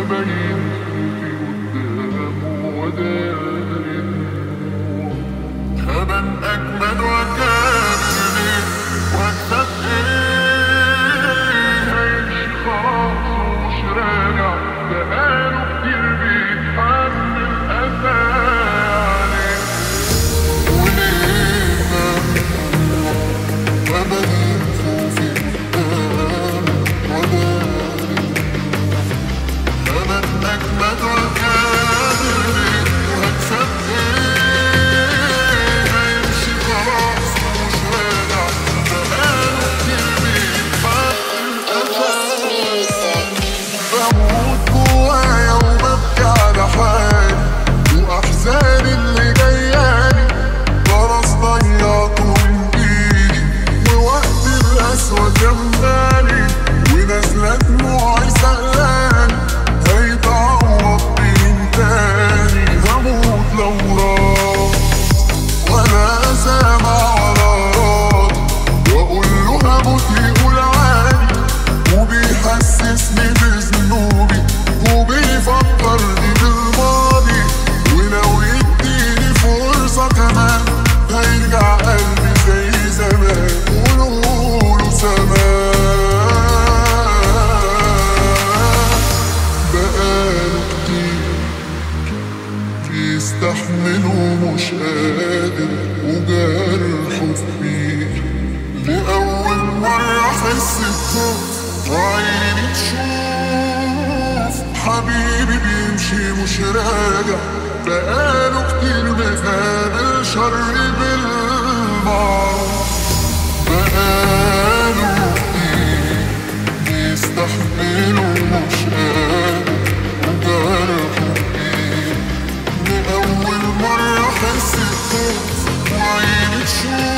باين خوفي قدامه ودار النور. هبان أجمل وأكابر وأكسب هيمشي خلاص ومش راجع، بقاله كتير بيتحمل أذى عليه. وليه ممنوع وباين خوفي قدامه ودار النور. هبان أجمل وأكابر وأكسب هيمشي خلاص ومش راجع، بقاله كتير بيتحمل أذى. بموت جوايا وببكي على حالي وأحزاني اللي جايالي، خلاص ضيعته من إيدي ووقت القسوة جنبالي، ونازلة دموعي سألاني هيتعوض بين تاني. هموت لو راح ولا سامع ولا راضي، وأقول له هموت يقول عادي، وبيحسسني بذنوبي وبيفكرني بالماضي. ولو يديني فرصة كمان هيرجع قلبي زي زمان، قولوله زمان. بقاله كتير بيستحمله مش قادر وجرحه كبير. لأول مرة أحس بخوف وعيني تشوف حبيبي بيمشي مش راجع، بقاله كتير مقابل شر بالمعروف. بقاله كتير بيستحمله مش قادر وجرحه كبير. لأول مرة أحس بخوف وعيني تشوف